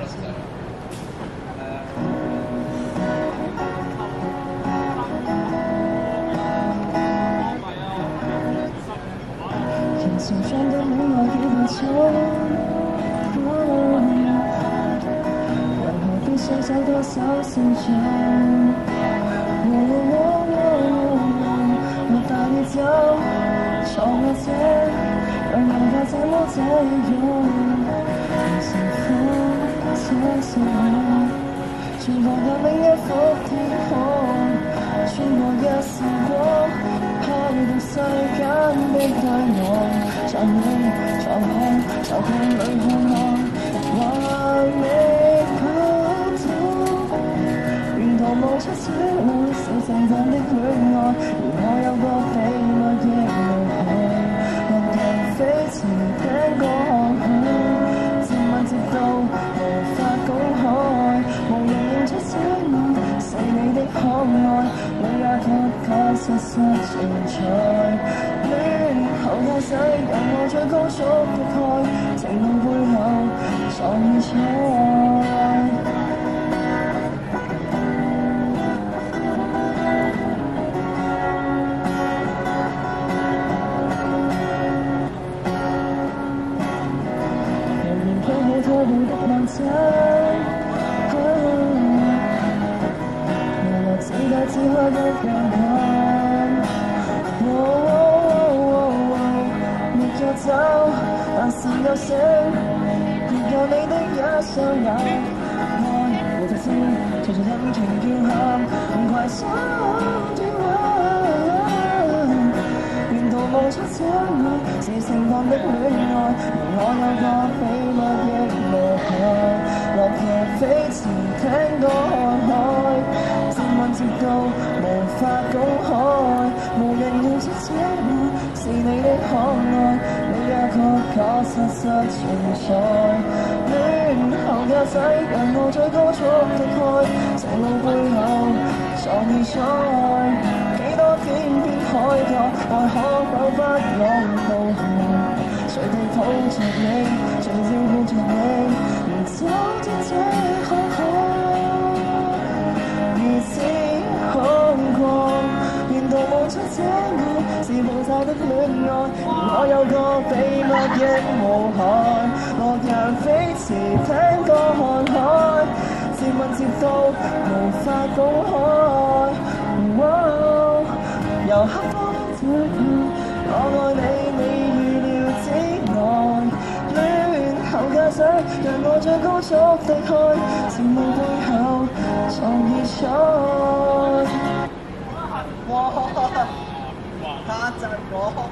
人潮中的戀愛幾分鐘，為何必雙手多手成長？我帶你走，闖一些，讓人家這麼這樣，乘風這時候，全部有另一幅天空，穿過一時光，拍到世間的對岸，在你在我在夢裏看望，還未跑到，沿途望出這裏是聖誕的戀愛，而我有個秘密亦無害，落日飛馳聽歌看海，接吻接到無法公開，無人認出這我是你的可愛，你也確實存在。戀後駕駛讓我最高速的開，情路背後藏意彩。拖步的浪仔，來來只帶只開一樣眼，沒有走，但是有醒，亦有你的一雙眼，愛無法知，隨着引擎叫喊，攜手斷腕，沿途望出這愛是聖誕的戀愛，而我有個秘密亦無害，落日飛馳聽歌看海，接吻接到無法公開，無人認出這我是你的可愛，你也確實存在。戀後駕駛讓我最高速的開，情路背後藏意彩，幾多天邊海角，愛可否不浪無痕？隨地抱着你，隨照顧着你，連走進這海如此空曠，沿途望出這愛是無債的戀愛，而我有個秘密亦無害，落日飛馳聽歌看海，接吻接到無法公開，由黑幫這樣，我愛你，你預料之內，戀後駕駛讓我最高速的開，情路背後藏意彩。 哇！他窒我。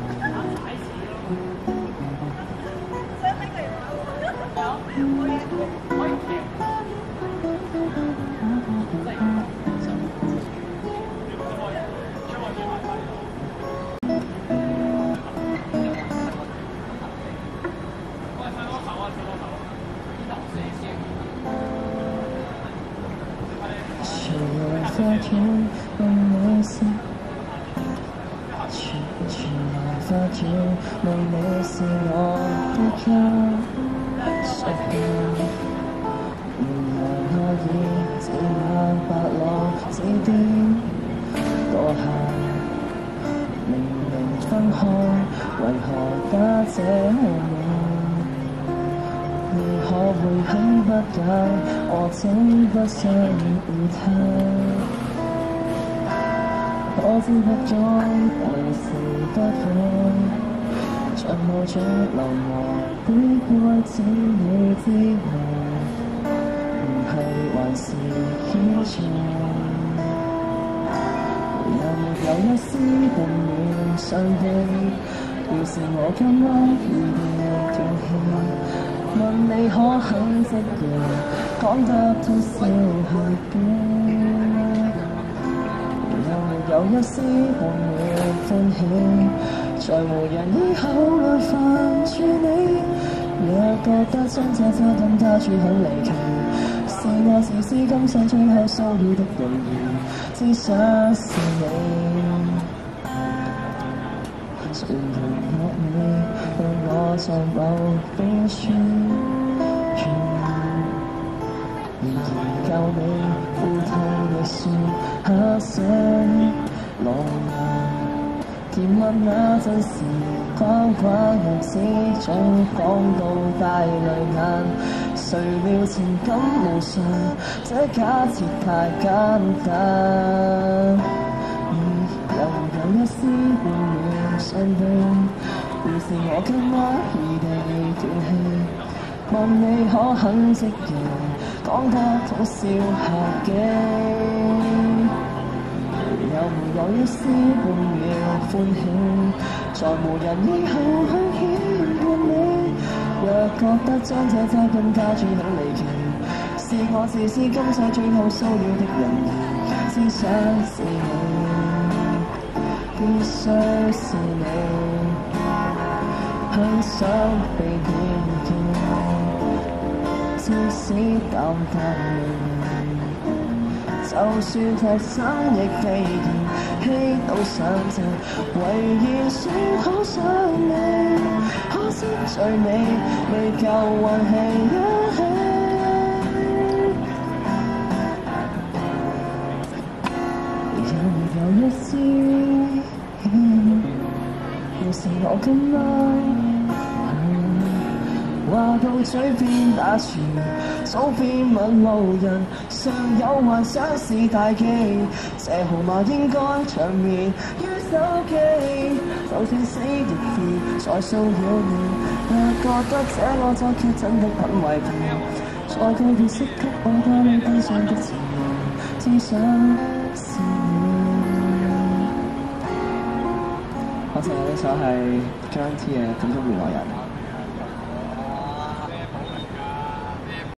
發現夢你是，全來發現夢你是我的一瞬間，原來可以這樣白浪子邊墮下，明明分開，為何加這夢？如何回響不解，我整不上意他。我知不咗，為時不快，像無着流亡，比愛只你之外，唔係還是牽錯。有沒有一絲動亂相機？要是我今晚遇到斷氣。問你可肯積極，講得通宵去邊？有沒有一絲半秒歡喜？在無人以後來煩住你，也覺得將這等他處很離奇。是我自私，今生最後騷擾的容易，只想是你。誰人惡你，讓我在某邊處。 上路人，甜蜜那陣時框框日子，總講到帶淚眼。誰料情感無常，這假設太簡單。又有一絲半秒傷悲，於是我今晚異地斷氣。問你可肯即夜講得通宵客機？有沒有一絲半秒歡喜？在無人以後向牽絆你。若覺得將這齋更加注很離奇，是我自私今世最後騷擾的人，只想是你，必須是你，很想被見見，即使淡淡就算踢生亦被嫌棄到上陣，唯願說好想你，可惜最美未夠運氣一起。有一絲，要是我今晚話到嘴邊打住，早便問路人，尚有幻想是大忌。這號碼應該長眠於手機，就算死亦別再騷擾你。我覺得這惡作劇真的很違皮，再個別識給我多你悲傷的情人，只想是你。我哋呢首係張 T 嘅《普通原來人》。